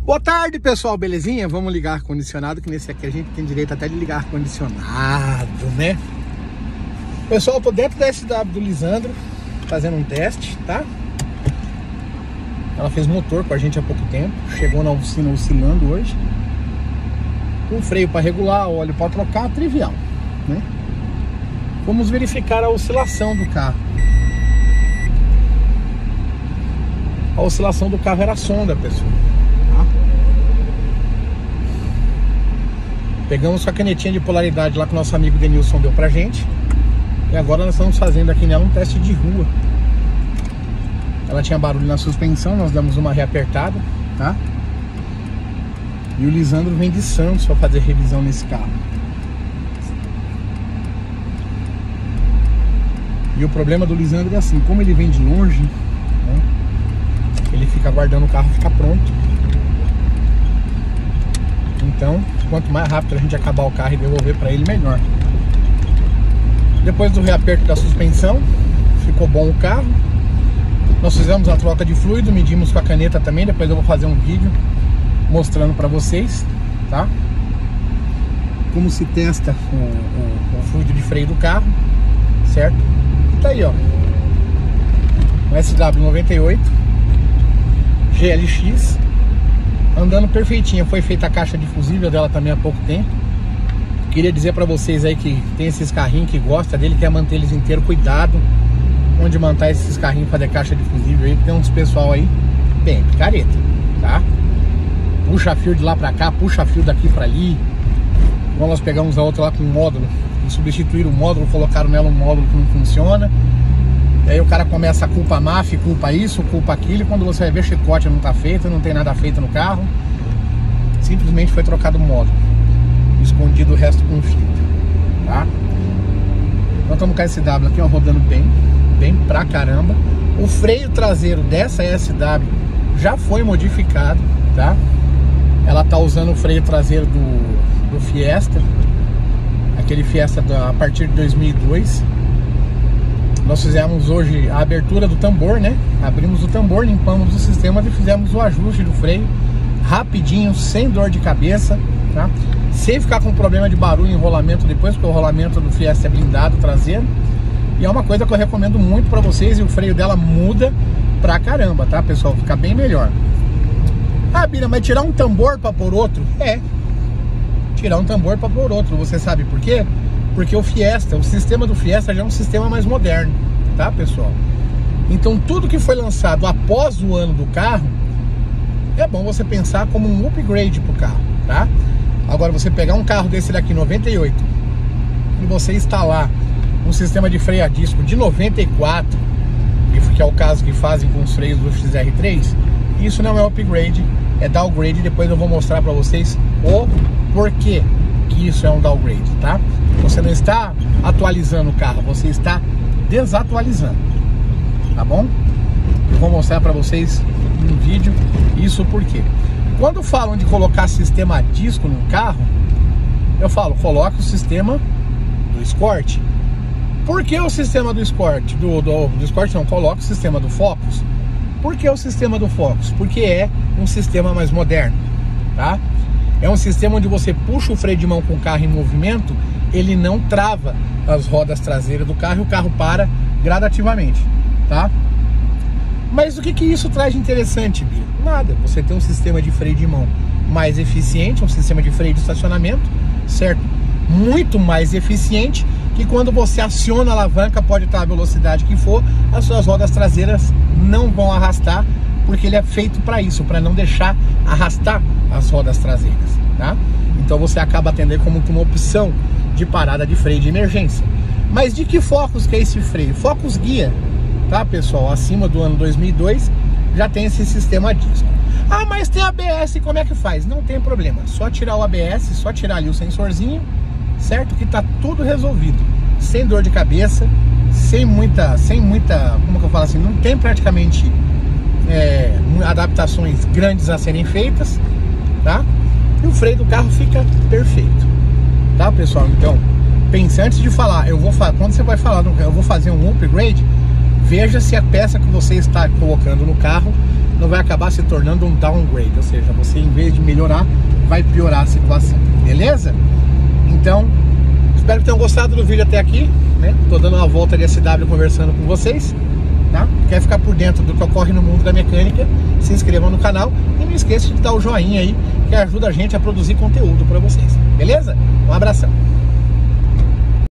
Boa tarde, pessoal, belezinha? Vamos ligar ar-condicionado, que nesse aqui a gente tem direito até de ligar ar-condicionado, né? Pessoal, eu tô dentro da SW do Lisandro, fazendo um teste, tá? Ela fez motor com a gente há pouco tempo, chegou na oficina oscilando hoje. Um freio para regular, óleo para trocar, trivial, né? Vamos verificar a oscilação do carro. A oscilação do carro era sonda, pessoal. Pegamos com a canetinha de polaridade lá que o nosso amigo Denilson deu pra gente. E agora nós estamos fazendo aqui nela um teste de rua. Ela tinha barulho na suspensão, nós damos uma reapertada, tá? E o Lisandro vem de Santos para fazer revisão nesse carro. E o problema do Lisandro é assim, como ele vem de longe, né, ele fica aguardando o carro ficar pronto. Então, quanto mais rápido a gente acabar o carro e devolver para ele, melhor. Depois do reaperto da suspensão, ficou bom o carro. Nós fizemos a troca de fluido, medimos com a caneta também. Depois eu vou fazer um vídeo mostrando para vocês, tá? Como se testa o fluido de freio do carro, certo? E tá aí, ó, um SW98 GLX, andando perfeitinha. Foi feita a caixa de fusível dela também há pouco tempo. Queria dizer pra vocês aí que tem esses carrinhos que gosta dele, quer manter eles inteiros, cuidado onde manter esses carrinhos, fazer caixa de fusível aí. Tem uns pessoal aí bem picareta, tá? Puxa fio de lá pra cá, puxa fio daqui pra ali. Igual nós pegamos a outra lá com um módulo e substituíram o módulo, colocaram nela um módulo que não funciona. E aí o cara começa a culpa MAF, culpa isso, culpa aquilo. E quando você vai ver, chicote não tá feito, não tem nada feito no carro. Simplesmente foi trocado o módulo, escondido o resto com fita, tá? Nós estamos com a SW aqui, ó, rodando bem pra caramba. O freio traseiro dessa SW já foi modificado, tá? Ela tá usando o freio traseiro do Fiesta, aquele Fiesta a partir de 2002. Nós fizemos hoje a abertura do tambor, né? Abrimos o tambor, limpamos o sistema e fizemos o ajuste do freio rapidinho, sem dor de cabeça, tá? Sem ficar com problema de barulho e enrolamento depois, porque o rolamento do Fiesta é blindado traseiro. E é uma coisa que eu recomendo muito pra vocês, e o freio dela muda pra caramba, tá, pessoal? Fica bem melhor. Ah, Bira, mas tirar um tambor pra pôr outro? É, tirar um tambor pra pôr outro. Você sabe por quê? Porque o Fiesta, o sistema do Fiesta já é um sistema mais moderno, tá, pessoal? Então tudo que foi lançado após o ano do carro, é bom você pensar como um upgrade pro carro, tá? Agora, você pegar um carro desse daqui, 98, e você instalar um sistema de freio a disco de 94, que é o caso que fazem com os freios do XR3, isso não é upgrade, é downgrade. Depois eu vou mostrar pra vocês o porquê que isso é um downgrade, tá? Você não está atualizando o carro, você está desatualizando, tá bom? Eu vou mostrar pra vocês no vídeo isso porque quando falam de colocar sistema disco no carro, eu falo, coloca o sistema do Escort. Por que o sistema do Escort? Do Escort não, coloca o sistema do Focus. Por que o sistema do Focus? Porque é um sistema mais moderno, tá? É um sistema onde você puxa o freio de mão com o carro em movimento, ele não trava as rodas traseiras do carro e o carro para gradativamente, tá? Mas o que isso traz de interessante, Bia? Nada, você tem um sistema de freio de mão mais eficiente, um sistema de freio de estacionamento, certo? Muito mais eficiente, que quando você aciona a alavanca, pode estar a velocidade que for, as suas rodas traseiras não vão arrastar, porque ele é feito para isso, para não deixar arrastar as rodas traseiras, tá? Então você acaba atendendo como uma opção de parada de freio de emergência. Mas de que Focus que é esse freio? Focus Guia, tá, pessoal? Acima do ano 2002 já tem esse sistema disco. Ah, mas tem ABS, como é que faz? Não tem problema, só tirar o ABS, só tirar ali o sensorzinho, certo? Que tá tudo resolvido, sem dor de cabeça, sem muita, como que eu falo assim, não tem praticamente adaptações grandes a serem feitas, tá? E o freio do carro fica perfeito, tá, pessoal? Então, pense antes de falar, quando você vai falar, eu vou fazer um upgrade, veja se a peça que você está colocando no carro não vai acabar se tornando um downgrade, ou seja, você em vez de melhorar, vai piorar a situação, beleza? Então, espero que tenham gostado do vídeo até aqui, né? Tô dando uma volta de SW conversando com vocês, tá? Quer ficar por dentro do que ocorre no mundo da mecânica, se inscreva no canal e não esqueça de dar o joinha aí, que ajuda a gente a produzir conteúdo para vocês, beleza? Um abração!